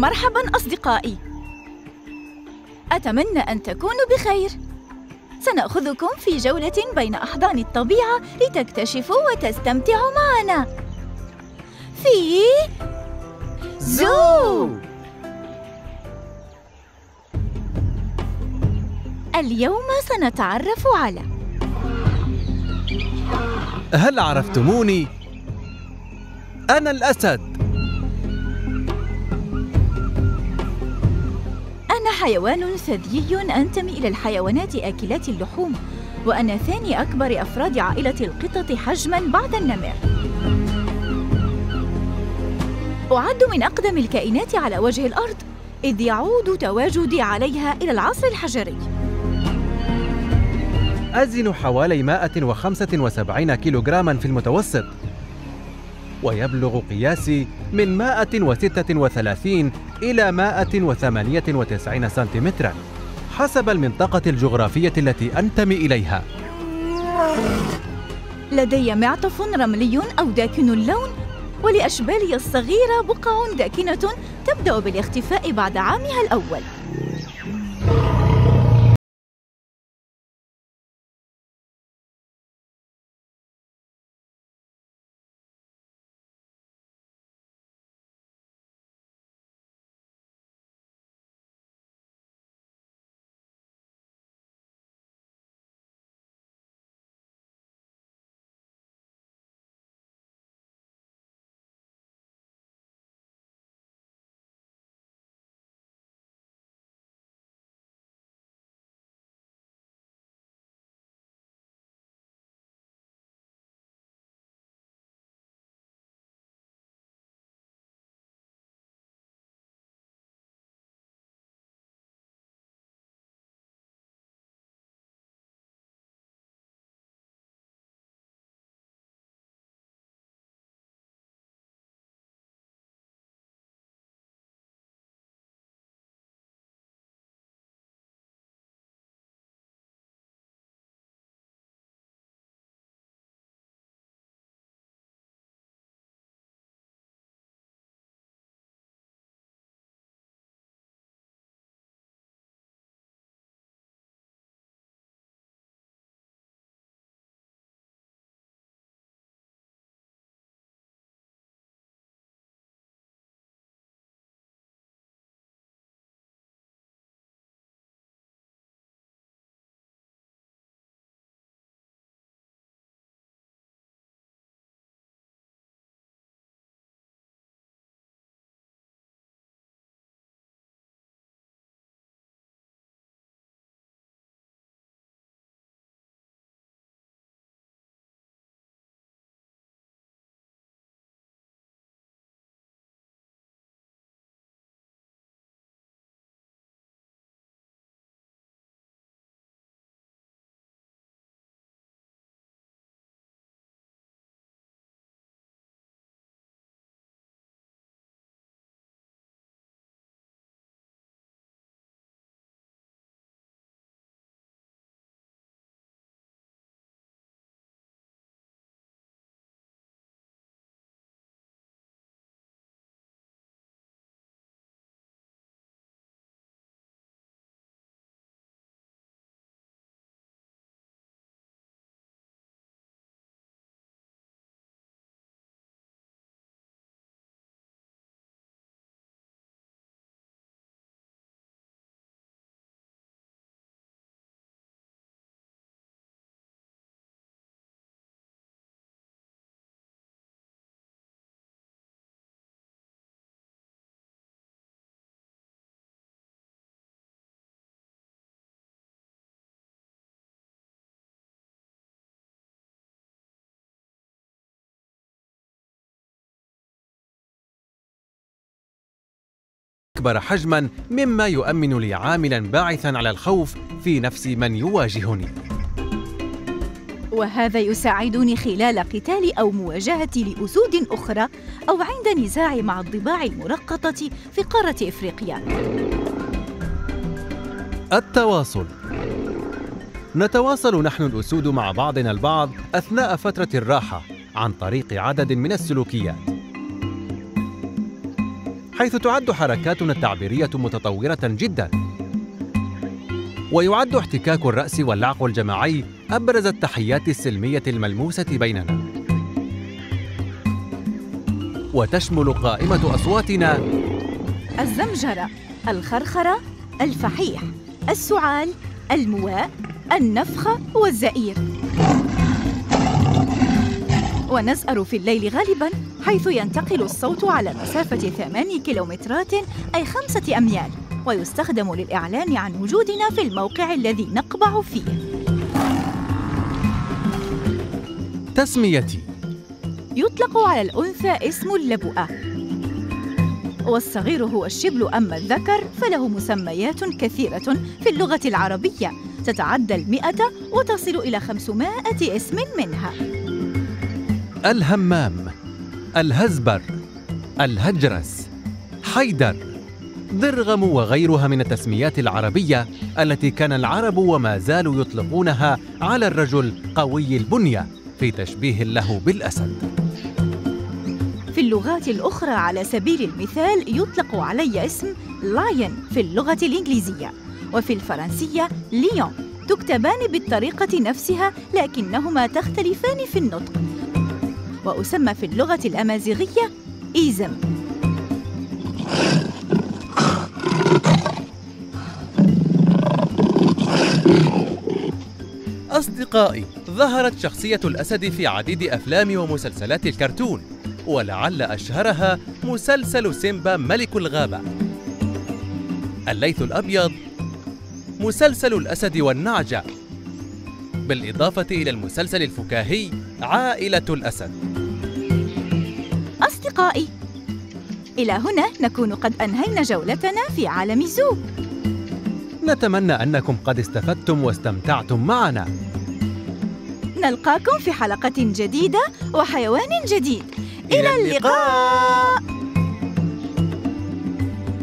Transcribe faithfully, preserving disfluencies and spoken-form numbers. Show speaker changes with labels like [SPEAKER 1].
[SPEAKER 1] مرحباً أصدقائي، أتمنى أن تكونوا بخير. سنأخذكم في جولة بين أحضان الطبيعة لتكتشفوا وتستمتعوا معنا في زو. اليوم سنتعرف على
[SPEAKER 2] هل عرفتموني؟ أنا الأسد.
[SPEAKER 1] أنا حيوان ثديي أنتمي إلى الحيوانات آكلات اللحوم، وأنا ثاني أكبر أفراد عائلة القطط حجماً بعد النمر. أعد من أقدم الكائنات على وجه الأرض، إذ يعود تواجدي عليها إلى العصر الحجري.
[SPEAKER 2] أزن حوالي مائة وخمسة وسبعين كيلوغراما في المتوسط، ويبلغ قياسي من مائة وستة وثلاثين إلى مائة وثمانية وتسعين سنتيمتراً حسب المنطقة الجغرافية التي أنتمي إليها.
[SPEAKER 1] لدي معطف رملي أو داكن اللون، ولأشبالي الصغيرة بقع داكنة تبدأ بالاختفاء بعد عامها الأول.
[SPEAKER 2] أكبر حجماً، مما يؤمن لي عاملاً باعثاً على الخوف في نفس من يواجهني،
[SPEAKER 1] وهذا يساعدني خلال قتال أو مواجهة لأسود أخرى أو عند نزاع مع الضباع المرقطة في قارة إفريقيا.
[SPEAKER 2] التواصل. نتواصل نحن الأسود مع بعضنا البعض أثناء فترة الراحة عن طريق عدد من السلوكيات، حيث تعد حركاتنا التعبيرية متطورة جداً. ويعد احتكاك الرأس واللعق الجماعي أبرز التحيات السلمية الملموسة بيننا. وتشمل قائمة أصواتنا
[SPEAKER 1] الزمجرة، الخرخرة، الفحيح، السعال، المواء، النفخة والزئير. ونزأر في الليل غالباً، حيث ينتقل الصوت على مسافة ثماني كيلومترات أي خمسة أميال، ويستخدم للإعلان عن وجودنا في الموقع الذي نقبع فيه.
[SPEAKER 2] تسميتي:
[SPEAKER 1] يطلق على الأنثى اسم اللبؤة، والصغير هو الشبل، أما الذكر فله مسميات كثيرة في اللغة العربية تتعدى المئة وتصل إلى خمسمائة اسم منها:
[SPEAKER 2] الهمام، الهزبر، الهجرس، حيدر، ضرغم، وغيرها من التسميات العربية التي كان العرب وما زالوا يطلقونها على الرجل قوي البنية في تشبيه له بالأسد.
[SPEAKER 1] في اللغات الأخرى على سبيل المثال يطلق علي اسم لاين في اللغة الإنجليزية، وفي الفرنسية ليون، تكتبان بالطريقة نفسها لكنهما تختلفان في النطق. وأسمى في اللغة الأمازيغية إيزم.
[SPEAKER 2] أصدقائي، ظهرت شخصية الأسد في عديد أفلام ومسلسلات الكرتون، ولعل أشهرها مسلسل سيمبا ملك الغابة، الليث الأبيض، مسلسل الأسد والنعجة، بالإضافة إلى المسلسل الفكاهي عائلة الأسد.
[SPEAKER 1] أصدقائي، إلى هنا نكون قد أنهينا جولتنا في عالم زو.
[SPEAKER 2] نتمنى أنكم قد استفدتم واستمتعتم معنا.
[SPEAKER 1] نلقاكم في حلقة جديدة وحيوان جديد. إلى اللقاء.